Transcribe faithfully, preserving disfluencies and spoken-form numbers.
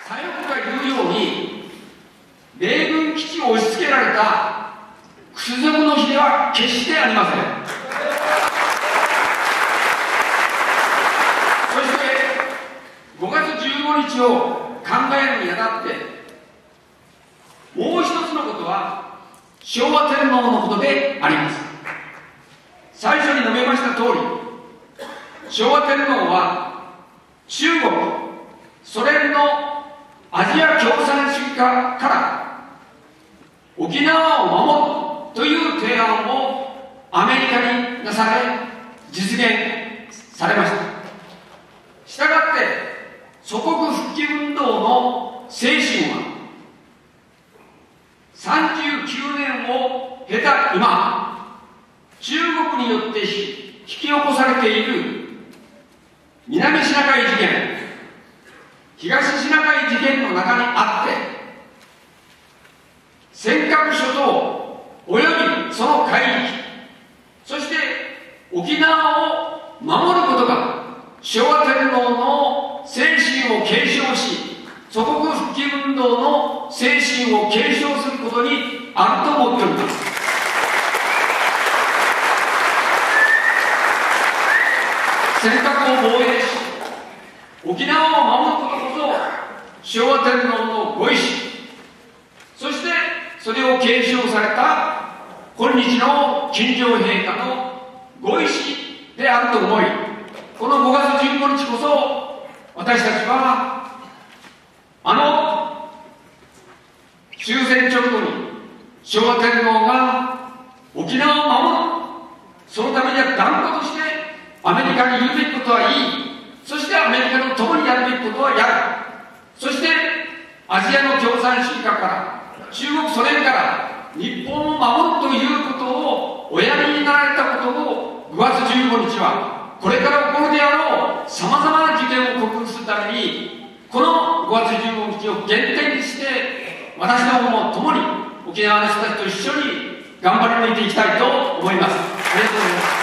左翼が言うように、米軍基地を押し付けられた屈辱の日では決してありません。そしてごがつじゅうごにちを考えるにあたって、もう一つのことは昭和天皇のことであります。最初に述べました通り、昭和天皇は中国、ソ連のアジア共産主義化から沖縄を守るという提案をアメリカになされ、実現されました。したがって祖国復帰運動の精神はさんじゅうきゅうねんを経た今、中国によって引き起こされている南シナ海事件、東シナ海事件の中にあって、尖閣諸島およびその海域、そして沖縄を守ることが昭和天皇の精神を継承し、祖国復帰運動の精神を継承することにあると思っております。尖閣を防衛し、沖縄を守ることこそ昭和天皇のご意志、そしてそれを継承された今日の金城陛下のご意志であると思い、このごがつじゅうごにちこそ私たちはあの終戦直後に昭和天皇が沖縄を守る、そのためには断固としてアメリカに言うべきことは言い、そしてアメリカの共にやるべきことはやる、そしてアジアの共産主義化から中国ソ連から日本を守るということをおやりになられたことをごがつじゅうごにちはこれから起こるであろうさまざまな事件を克服するために、このごがつじゅうごにちを原点にして私どもも共に沖縄の人たちと一緒に頑張り抜いていきたいと思います。ありがとうございます。